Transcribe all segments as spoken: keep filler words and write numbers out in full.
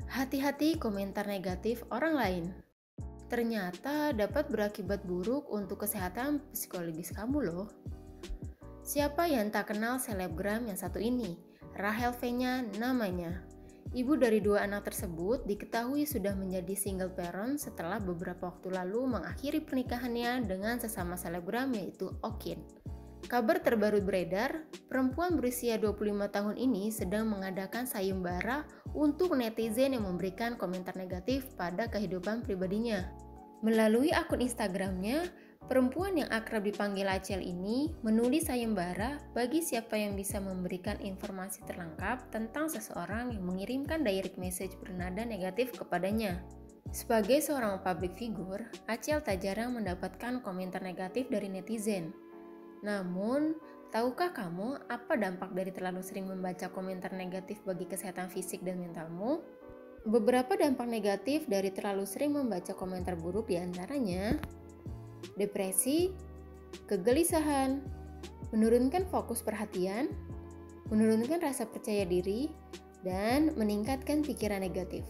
Hati-hati komentar negatif orang lain. Ternyata dapat berakibat buruk untuk kesehatan psikologis kamu loh. Siapa yang tak kenal selebgram yang satu ini? Rahel V-nya namanya. Ibu dari dua anak tersebut diketahui sudah menjadi single parent setelah beberapa waktu lalu mengakhiri pernikahannya dengan sesama selebgram yaitu Okin. Kabar terbaru beredar, perempuan berusia dua puluh lima tahun ini sedang mengadakan sayembara untuk netizen yang memberikan komentar negatif pada kehidupan pribadinya. Melalui akun Instagramnya, perempuan yang akrab dipanggil Acel ini menulis sayembara bagi siapa yang bisa memberikan informasi terlengkap tentang seseorang yang mengirimkan direct message bernada negatif kepadanya. Sebagai seorang public figure, Acel tak jarang mendapatkan komentar negatif dari netizen. Namun, tahukah kamu apa dampak dari terlalu sering membaca komentar negatif bagi kesehatan fisik dan mentalmu? Beberapa dampak negatif dari terlalu sering membaca komentar buruk diantaranya depresi, kegelisahan, menurunkan fokus perhatian, menurunkan rasa percaya diri, dan meningkatkan pikiran negatif.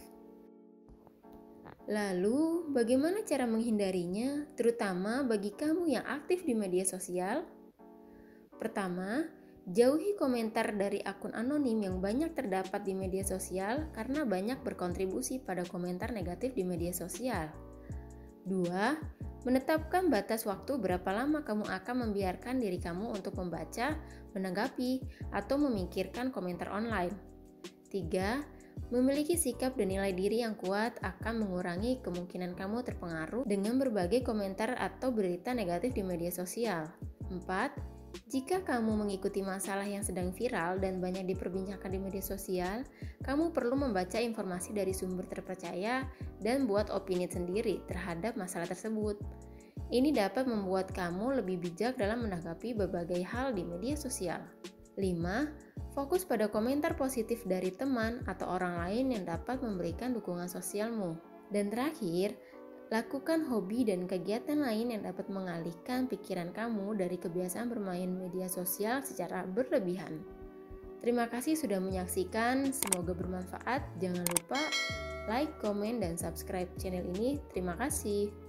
Lalu, bagaimana cara menghindarinya, terutama bagi kamu yang aktif di media sosial? Pertama, jauhi komentar dari akun anonim yang banyak terdapat di media sosial karena banyak berkontribusi pada komentar negatif di media sosial. Dua, menetapkan batas waktu berapa lama kamu akan membiarkan diri kamu untuk membaca, menanggapi, atau memikirkan komentar online. Tiga, memiliki sikap dan nilai diri yang kuat akan mengurangi kemungkinan kamu terpengaruh dengan berbagai komentar atau berita negatif di media sosial. Empat, jika kamu mengikuti masalah yang sedang viral dan banyak diperbincangkan di media sosial, kamu perlu membaca informasi dari sumber terpercaya dan buat opini sendiri terhadap masalah tersebut. Ini dapat membuat kamu lebih bijak dalam menanggapi berbagai hal di media sosial. lima. Fokus pada komentar positif dari teman atau orang lain yang dapat memberikan dukungan sosialmu. Dan terakhir, lakukan hobi dan kegiatan lain yang dapat mengalihkan pikiran kamu dari kebiasaan bermain media sosial secara berlebihan. Terima kasih sudah menyaksikan, semoga bermanfaat. Jangan lupa like, komen, dan subscribe channel ini. Terima kasih.